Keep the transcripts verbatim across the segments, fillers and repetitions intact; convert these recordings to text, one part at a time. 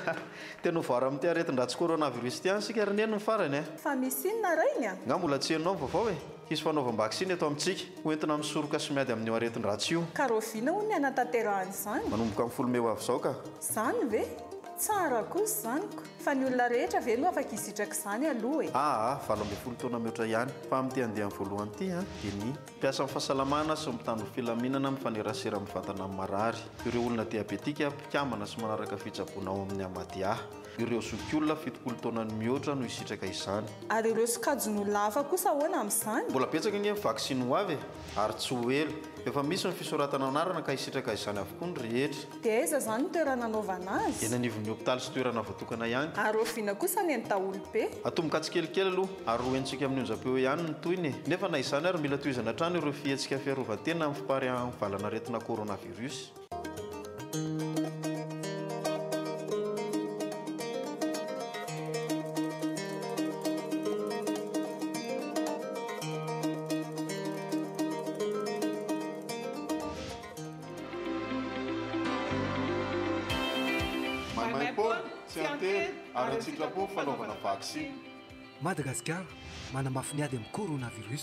Tena vara amin'ity aretin-dratsy coronavirus ity any sika ary neny ny farany e. Fa misy inona rainy a? Nga mbola tsy hainao ny vaovao e. Hisy fanaovam-baksiny eto amintsika hoentina misoroka sy miady amin'io aretin-dratsy io. Karoviana hoy ny anatanterahany izany. Manomboka amin'ny folo meo avy izao ka. Zany ve? Tsara kosa zaniko. Fa ny olona rehetra ve no afaka hisitraka izany aloha e? Ah, valo ambin'ny folo taona mihoatra ihany. Fa amin'ity andeha amin'ny voalohany ity a dia ny mpiasa amin'ny fahasalamana sy mitandro filaminana mifanerasera amin'ny vatana amin'ny marary. Ireo olona diabetika mpikamana sy manaraka fitsaboana ao amin'ny amadiaha. Ireo zokiolona fitopolo taona mihoatra no hisitraka izany. Ary ireo sokajin'olona hafa kosa ahoana amin'izany? Mbola betsaka ny vaksiny ho avy ary tsy ho ela. Efa misy ny fisoratana anarana ka hisitraka izany avokoa ny rehetra. Dia aiza izany no toerana anaovana azy? Eny anivon'ny hopitaly sy toerana voatokana ihany. Ary oviana kosa ny daholo be. Atomboka tsikelikely aloha ary hoentsika amin'ny onjam-peo ihany ny toyny. Nefa na izany ary mila tohizana hatrany ireo fihetsika fiarovan-tena amin'ny fipary amin'ny valana aretina coronavirus. Ary sitrapo fanaovana vaksiny. Madagasikara manamafy niady amin'ny coronavirus.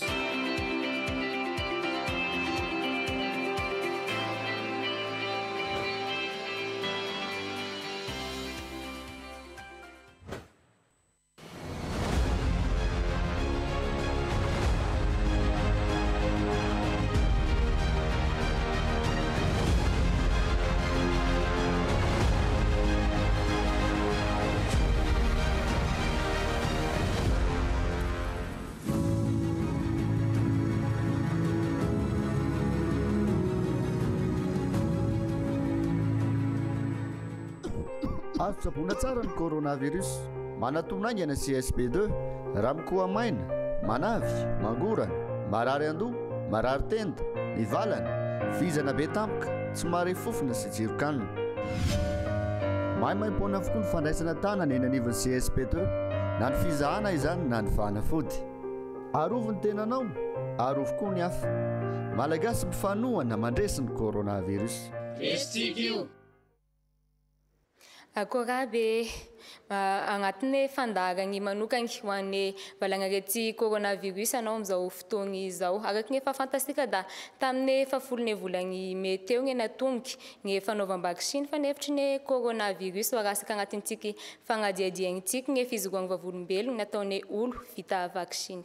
Azo tsaboana tsara ny coronavirus. Manatonaingana C S B deux, ramokoa maina, manavy, mangorana, marary andoha, marary tenda, mivalana, vizana be tampoka, tsy mary fofona sy jirokanina. Maimaimpona avokoa ny fandraisana tanana eny anivon'ny C S B deux, na ny fizahana izany na ny fanafody. Arovo ny tenanao, arovo koa ny hafa. Malagasy mifanohana mandresy ny coronavirus. Vestigio. Akorabe agnatin'ny fandaragny manokany ho an'ny valagnarety coronavirus anao amin'izao fotoana izao. Araka ny efa fantastika da tamin'ny fahafolon'ny volany mey teo ny natomboky ny fanaovam-vaksiny fanefitry ny coronavirus arasaka agnatin'itsika fagnadiadian'itsika ny fizoroagna vavolombelogno nataon'ny olo vita vaksiny.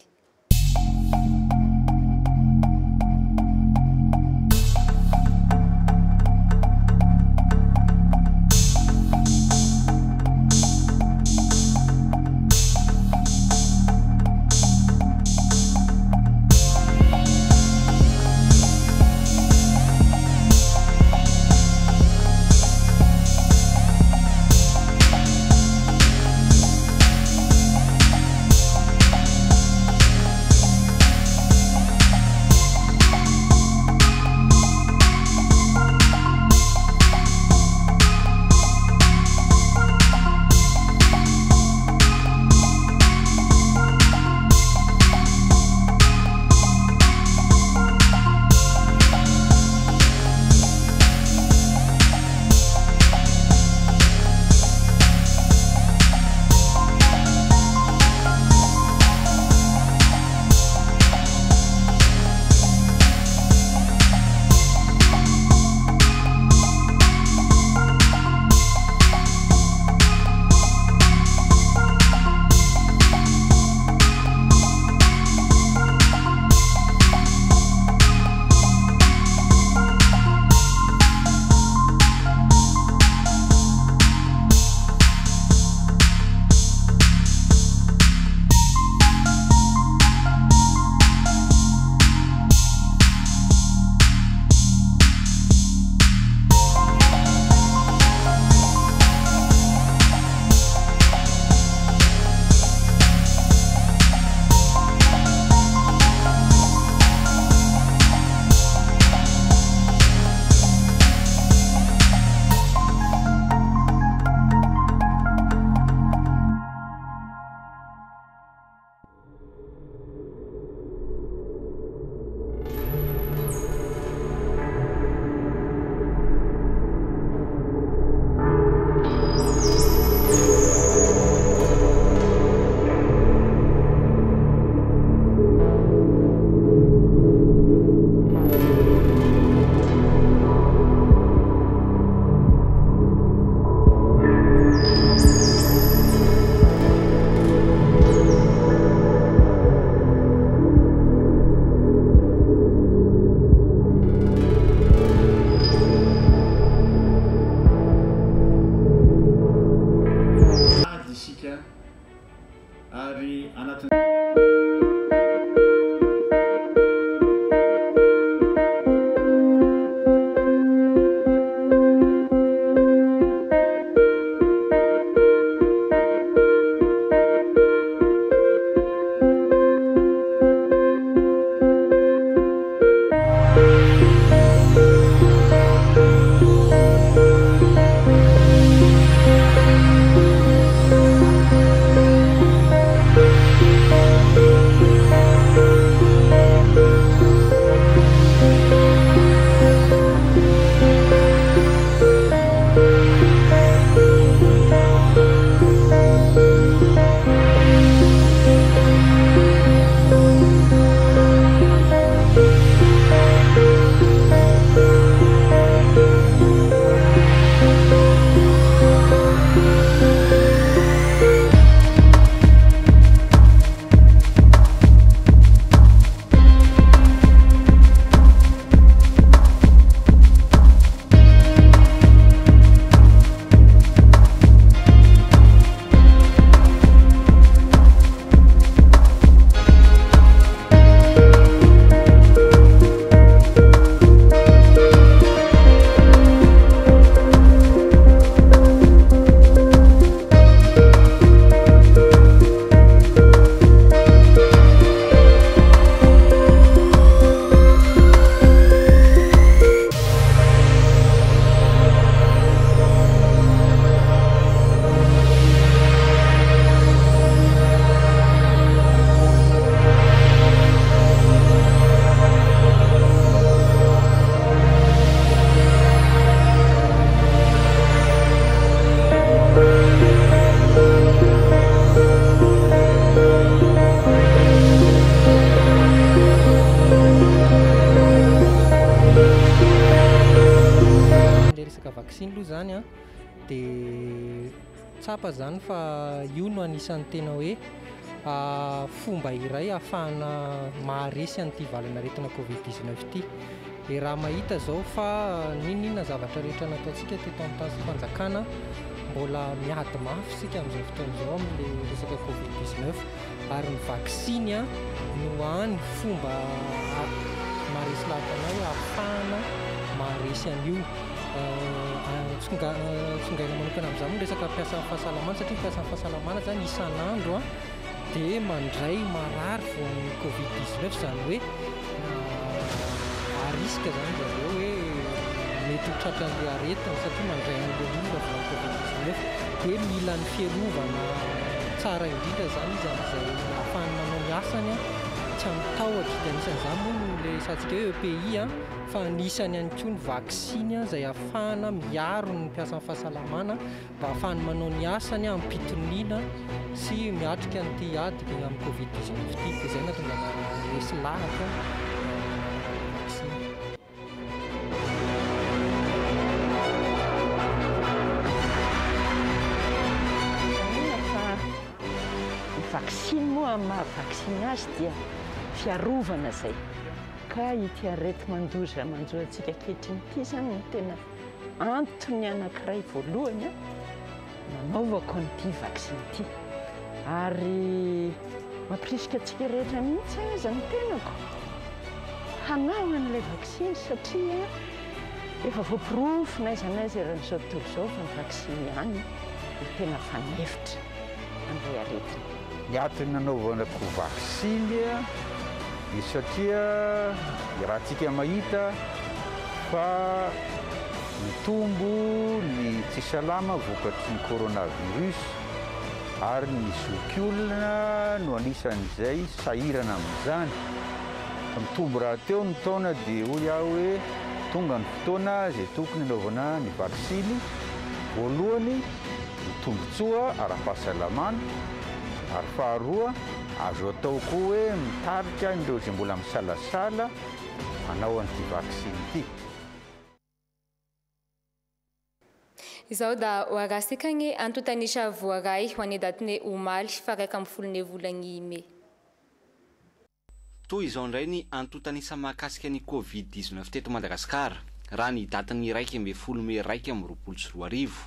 vaksiny aloha zany a dia tsapa zany fa io no anisan'ny tena hoe fomba iray ahafahana maharesy an'ity valanaretina covid dix-neuf ity. Dia raha mahita zao fa ninina zavatra rehetra nataontsika teto amin'ny tany fanjakana mbola miady mafy sika amin'izao fotoana izao amin'ilay resaka covid dix-neuf ary ny vaksiny a no any fomba maharesy lahatana hoe ahafahana maharesy an'io. tsongaina manokana amin'izany moa resaka mpiasan'ny fahasalamana satria mpiasan'ny fahasalamana zany isan'andro a dia mandray marary vo amin'ny covid dix-neuf zany hoe ariska zany zareo hoe mety hotratra an'ilay aretina satria mandray an'ilay olona vo amin'ny covid dix-neuf dia mila ny fierovana tsara indrindra zany izy amin'izay ahafahany manao ny asany a tsy amitahotra. Dia anisan'izany moa no le satsika hoe E P I a fa anisany ihany koa ny vaksiny a izay ahafahana miaro ny mpiasan'ny fahasalamana mba ahafahany manao ny asany a amin'ny pitoniana sy miatrika n'ity ady amin'ny covid dix-neuf ity. Dia izay nahatonga resy lahatra vaksiny. Ny vaksiny moa amin'ny mahavaksiny azy dia fiarovana zay ka ity arety mandoza manjoantsika kehitriny ity zany ny tena antony anankiray voalohany a nanaovako an'ity vaksiny ity ary mampirisika antsika rehetra mihitsy aza ny tenako hanao an'ilay vaksiny satria efa voapirofo n'aiza n'aiza eran'izao tontolo izao fa ny vaksiny ihany no tena fanefitra an'ilay aretina. Ny antony nanaovanako vaksiny dia satria raha tsika mahita fa mitombo ny tsy salama vokatry ny coronavirus ary ny zoky olona no anisan'izay sahirana amin'izany. Mitombo raha teo ny taona dia hoy aho hoe tonga ny fotoana izay tokony hanaovana ny vaksiny. Voalohany ny tombotsoa ara-pahasalamana ary faharoa azo atao koa hoe mitarika ireo izay mbola misalasala manao an'ity vaksiny ity. Izao da hoarasika ny antotanisa voaray ho an'ny datiny omaly fa raika amin'ny folony volagny me. Toy izao indray ny antotanisa mahakasika ny covid dix-neuf teto Madagasikara raha ny datiny raika amby folo me raika amin'ny roapolo sy roa arivo.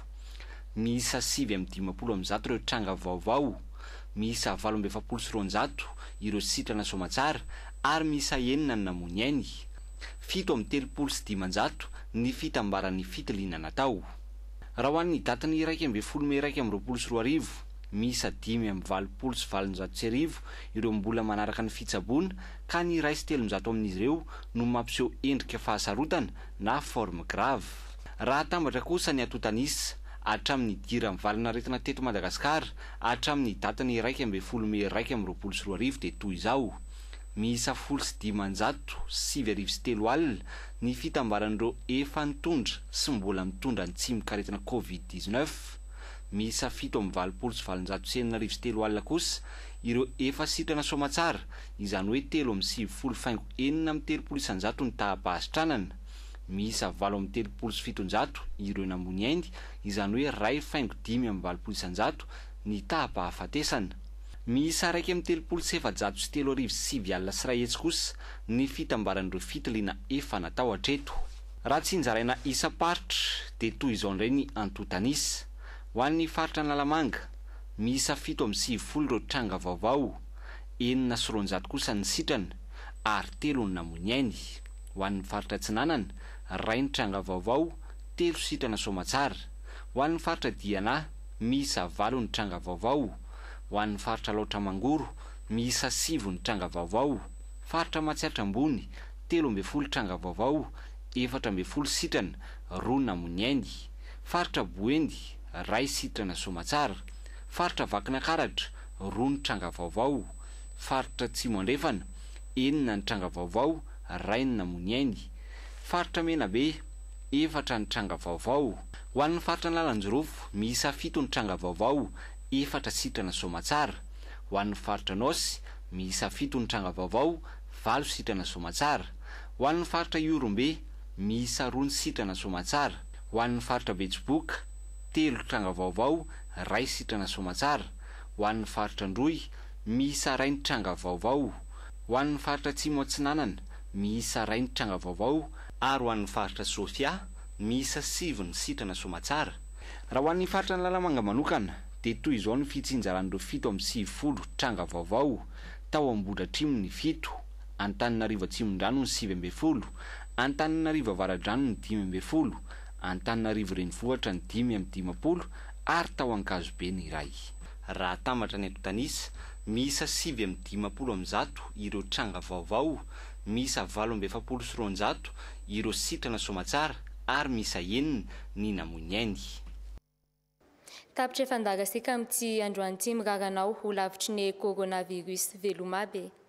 Miisa sivy amby dimampolo amby zato ireo tranga vaovao, miisa valo amby efapolo sy roanjato ireo sitrana somatsara ary miisa enina ny namony ainy. Fito amby telopolo sy dimanjato ny fitambaran'ny fitiliana natao. Raha ho an'ny datiny raika amby folo me raika amby roapolo sy roa arivo, miisa dimy amby valopolo sy valonjato sy arivo ireo mbola manaraka ny fitsaboana ka ny iray sy telonjato amin'izy ireo no mampiseho endrika fahasarotana na forme grave. Raha tambatra kosa ny atotanisa hatramin'ny dira amin'ny valanaretina teto Madagasikara hatramin'ny datiny raika amby folo me raika amby roapolo sy roa arivo dia toy izao: miisa folo sy dimanjato sivy arivo sy telo alina ny fitambaran'ireo efa nitondra sy mbola mitondra ny tsimikaretina covid dix-neuf. Miisa fito amby valopolo sy valonjato sy enina arivo sy telo alina kosa ireo efa sitrana somatsara, izany hoe telo amby sivy folo faingo enina amby telopolo isanjato ny taha-pahasitranana. Miisa valo amby telopolo sy fitonjato ireo namony ainy, izany hoe ray faingo dimy amby valopolo isanjato ny taha-pahafatesana. Miisa raiky amby telopolo sy efajato sy telo arivo sy sivy alina sy ray hetsy kosa ny fitambaran'ireo fitiliana efa natao hatreto. Raha tsy injaraina isa-paritra dia toy izao indray ny antotanisa. Ho an'ny faritra Analamanga, miisa fito amby sivy folo ireo tranga vaovao, enina sy roanjato kosa ny sitrana ary telo ny namony ainy. Ho an'ny faritra Tsinanana, ray ny tranga vaovao, telo sitrana somatsara. Ho an'ny faritra Diana, miisa valo ny tranga vaovao. Ho an'ny faritra Laotra Mangoro, miisa sivy ny tranga vaovao. Faritra Matsiatra Ambony, telo amby folo tranga vaovao, efatra amby folo sitrana, roa ny namony ainy. Faritra Boendy, ray sitrana somatsara. Faritra Vakinakaratra, roa ny tranga vaovao. Faritra Tsimo Andrefana, enina ny tranga vaovao, ray ny namony ainy. Faritra Menabe, efatra ny tranga vaovao. Ho an'ny faritra Lalanjorofo, miisa fito ny tranga vaovao, efatra sitrana somatsara. Ho an'ny faritra Nosy, miisa fito ny tranga vaovao, valo sitrana somatsara. Ho an'ny faritra Iorombe, miisa roa ny sitrana somatsara. ho an'ny faritra betsiboka telo tranga vaovao ray sitrana somatsara, ho an'ny faritra androy miisa ray ny tranga vaovao, ho an'ny faritra atsimo atsinanana miisa ray ny tranga vaovao, ary ho an'ny faritra sofia miisa sivy ny sitrana somatsara. Raha ho an'ny faritra ny lalamanga manokana dia toy izao ny fitsinjaran'ireo fito amby sivifolo tranga vaovao: tao Ambohidratrimo ny fito, Antananarivo Atsimondrano ny sivy amby folo, Antananarivo Avaradrano ny dimy amby folo, Antananarivo Renivohitra ny dimy amby dimapolo, ary tao Ankazobe ny iray. Raha tambatra ny eto tanisa, miisa sivy amby dimapolo amby zato ireo tranga vaovao, miisa valo amby efapolo sy roanjato ireo sitrana somatsara, ary miisa enina ny namoiny ainy. Tapitra efa ndagasika amin'ity androany ity miraranao ho lavitry ny coronavirus velomabe.